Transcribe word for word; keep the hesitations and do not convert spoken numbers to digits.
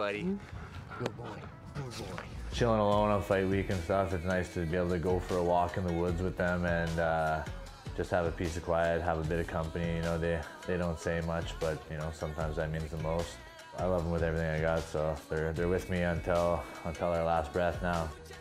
buddy. Good boy. Good boy. Chilling alone on fight week and stuff, it's nice to be able to go for a walk in the woods with them and uh, just have a piece of quiet, have a bit of company. You know, they, they don't say much, but you know, sometimes that means the most. I love them with everything I got, so they're, they're with me until, until our last breath now.